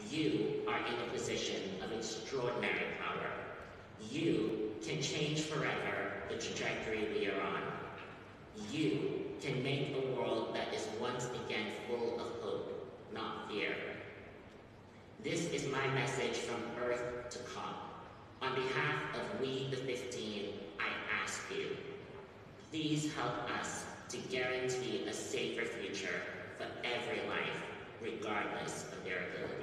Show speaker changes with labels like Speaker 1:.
Speaker 1: You are in a position of extraordinary power. You can change forever the trajectory we are on. You can make a world that is once again full of hope, not fear. This is my message from Earth to COP. On behalf of We the 15, I ask you, please help us to guarantee a safer future for every life, regardless of their ability.